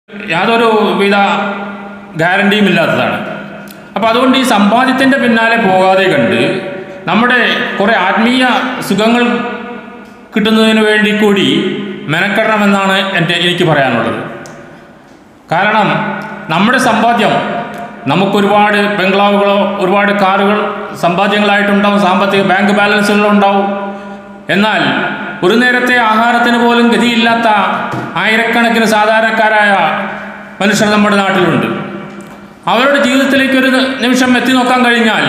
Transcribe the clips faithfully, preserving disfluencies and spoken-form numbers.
യാതൊരു വിധ ഗ്യാരണ്ടിയും ഇല്ലാത്തതാണ്. അപ്പോൾ അതുകൊണ്ട് ഈ സമ്പാദ്യത്തിൻ്റെ പിന്നാലെ പോകാതെ കണ്ട് നമ്മുടെ കുറേ ആത്മീയ സുഖങ്ങൾ കിട്ടുന്നതിന് വേണ്ടി കൂടി മെനക്കെടണമെന്നാണ് എൻ്റെ എനിക്ക് പറയാനുള്ളത്. കാരണം നമ്മുടെ സമ്പാദ്യം നമുക്കൊരുപാട് ബംഗ്ലാവുകളോ ഒരുപാട് കാറുകൾ സമ്പാദ്യങ്ങളായിട്ടുണ്ടാവും, സാമ്പത്തിക ബാങ്ക് ബാലൻസുകളുണ്ടാവും. എന്നാൽ ഒരു നേരത്തെ ആഹാരത്തിന് പോലും ഗതിയില്ലാത്ത ആയിരക്കണക്കിന് സാധാരണക്കാരായ മനുഷ്യർ നമ്മുടെ നാട്ടിലുണ്ട്. അവരുടെ ജീവിതത്തിലേക്ക് ഒരു നിമിഷം എത്തി നോക്കാൻ കഴിഞ്ഞാൽ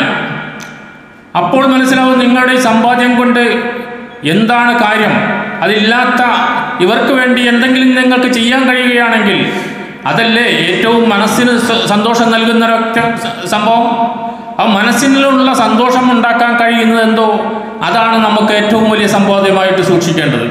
അപ്പോൾ മനസ്സിലാവും നിങ്ങളുടെ ഈ സമ്പാദ്യം കൊണ്ട് എന്താണ് കാര്യം. അതില്ലാത്ത ഇവർക്ക് വേണ്ടി എന്തെങ്കിലും നിങ്ങൾക്ക് ചെയ്യാൻ കഴിയുകയാണെങ്കിൽ അതല്ലേ ഏറ്റവും മനസ്സിന് സന്തോഷം നൽകുന്ന ഒരൊറ്റ സംഭവം. ആ മനസ്സിനുള്ള സന്തോഷം ഉണ്ടാക്കാൻ കഴിയുന്നത് എന്തോ അതാണ് നമുക്ക് ഏറ്റവും വലിയ സമ്പാദ്യമായിട്ട് സൂക്ഷിക്കേണ്ടത്.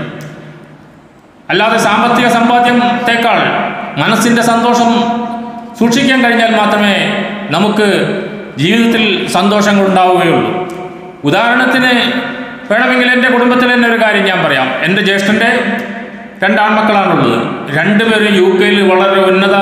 അല്ലാതെ സാമ്പത്തിക സമ്പാദ്യത്തെക്കാൾ മനസ്സിൻ്റെ സന്തോഷം സൂക്ഷിക്കാൻ കഴിഞ്ഞാൽ മാത്രമേ നമുക്ക് ജീവിതത്തിൽ സന്തോഷങ്ങൾ ഉണ്ടാവുകയുള്ളൂ. ഉദാഹരണത്തിന് വേണമെങ്കിൽ എൻ്റെ കുടുംബത്തിൽ തന്നെ ഒരു കാര്യം ഞാൻ പറയാം. എൻ്റെ ജ്യേഷ്ഠൻ്റെ രണ്ടാൺമക്കളാണുള്ളത്. രണ്ടുപേരും യു കെയിൽ വളരെ ഉന്നത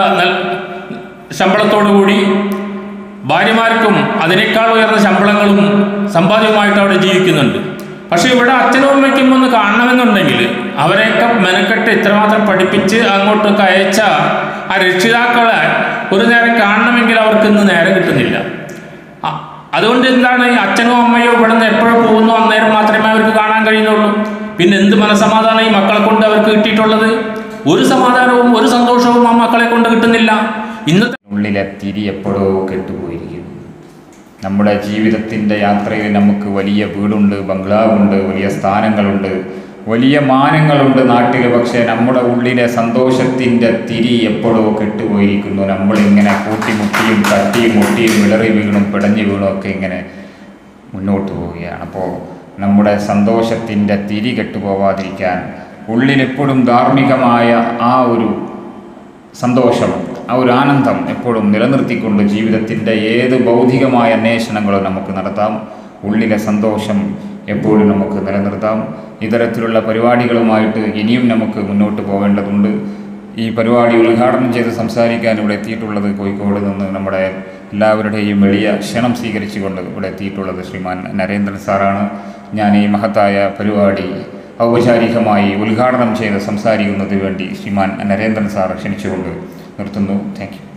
ശമ്പളത്തോടു കൂടി ഭാര്യമാർക്കും അതിനേക്കാൾ ഉയർന്ന ശമ്പളങ്ങളും സമ്പാദ്യവുമായിട്ട് അവിടെ ജീവിക്കുന്നുണ്ട്. പക്ഷേ ഇവിടെ അച്ഛനും അമ്മയ്ക്കും ഒന്ന് കാണണമെന്നുണ്ടെങ്കിൽ അവരെയൊക്കെ മെനക്കെട്ട് ഇത്രമാത്രം പഠിപ്പിച്ച് അങ്ങോട്ടൊക്കെ അയച്ച ആ രക്ഷിതാക്കളെ ഒരു നേരം കാണണമെങ്കിൽ അവർക്ക് ഇന്ന് നേരം കിട്ടുന്നില്ല. അതുകൊണ്ട് എന്താണ് ഈ അച്ഛനോ അമ്മയോ ഇവിടെ നിന്ന് എപ്പോഴും പോകുന്നു അന്നേരം മാത്രമേ അവർക്ക് കാണാൻ കഴിയുന്നുള്ളൂ. പിന്നെ എന്ത് മനസ്സമാധാനം ഈ മക്കളെ കൊണ്ട് അവർക്ക് കിട്ടിയിട്ടുള്ളത്? ഒരു സമാധാനവും ഒരു സന്തോഷവും ആ മക്കളെ കൊണ്ട് കിട്ടുന്നില്ല. ഇന്നത്തെ ഉള്ളിലെ തിരി എപ്പോഴോ കെട്ടുപോയിരിക്കുന്നു. നമ്മുടെ ജീവിതത്തിൻ്റെ യാത്രയിൽ നമുക്ക് വലിയ വീടുണ്ട്, ബംഗ്ലാവുണ്ട്, വലിയ സ്ഥാനങ്ങളുണ്ട്, വലിയ മാനങ്ങളുണ്ട് നാട്ടിൽ. പക്ഷേ നമ്മുടെ ഉള്ളിലെ സന്തോഷത്തിൻ്റെ തിരി എപ്പോഴോ കെട്ടുപോയിരിക്കുന്നു. നമ്മളിങ്ങനെ കൂട്ടിമുട്ടിയും തട്ടിയും മുട്ടിയും വിളറി വീണും പിടഞ്ഞു വീണും ഒക്കെ ഇങ്ങനെ മുന്നോട്ട് പോവുകയാണ്. അപ്പോൾ നമ്മുടെ സന്തോഷത്തിൻ്റെ തിരി കെട്ടുപോവാതിരിക്കാൻ ഉള്ളിലെപ്പോഴും ധാർമ്മികമായ ആ ഒരു സന്തോഷം, ആ ഒരു ആനന്ദം എപ്പോഴും നിലനിർത്തിക്കൊണ്ട് ജീവിതത്തിൻ്റെ ഏത് ഭൗതികമായ അന്വേഷണങ്ങളും നമുക്ക് നടത്താം. ഉള്ളിലെ സന്തോഷം എപ്പോഴും നമുക്ക് നിലനിർത്താം. ഇത്തരത്തിലുള്ള പരിപാടികളുമായിട്ട് ഇനിയും നമുക്ക് മുന്നോട്ട് പോകേണ്ടതുണ്ട്. ഈ പരിപാടി ഉദ്ഘാടനം ചെയ്ത് സംസാരിക്കാൻ ഇവിടെ എത്തിയിട്ടുള്ളത് കോഴിക്കോട് നിന്ന് നമ്മുടെ എല്ലാവരുടെയും വലിയ ക്ഷണം സ്വീകരിച്ചുകൊണ്ട് ഇവിടെ എത്തിയിട്ടുള്ളത് ശ്രീമാൻ നരേന്ദ്രൻ സാറാണ്. ഞാൻ ഈ മഹത്തായ പരിപാടി ഔപചാരികമായി ഉദ്ഘാടനം ചെയ്ത് സംസാരിക്കുന്നതിന് വേണ്ടി ശ്രീമാൻ നരേന്ദ്രൻ സാർ ക്ഷണിച്ചുകൊണ്ട് നിർത്തുന്നു. Thank U.